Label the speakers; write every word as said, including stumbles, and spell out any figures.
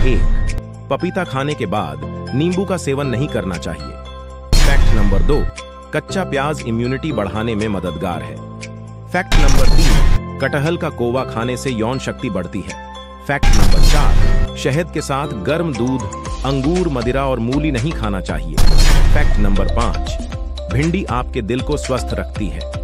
Speaker 1: एक, पपीता खाने के बाद नींबू का सेवन नहीं करना चाहिए। फैक्ट नंबर दो, कच्चा प्याज इम्यूनिटी बढ़ाने में मददगार है। फैक्ट नंबर तीन, कटहल का कोवा खाने से यौन शक्ति बढ़ती है। फैक्ट नंबर चार, शहद के साथ गर्म दूध, अंगूर, मदिरा और मूली नहीं खाना चाहिए। फैक्ट नंबर पाँच, भिंडी आपके दिल को स्वस्थ रखती है।